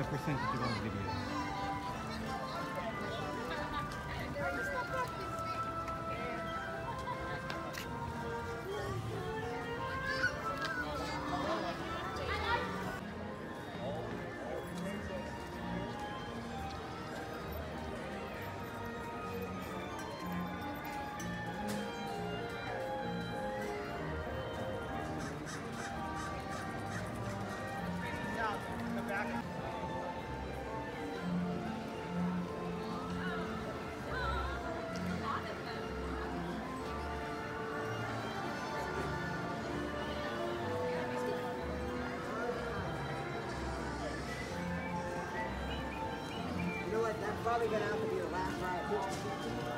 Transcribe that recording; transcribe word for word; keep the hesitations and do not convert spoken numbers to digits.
percent that you're on the video. You know what? That's probably gonna have to be the last ride.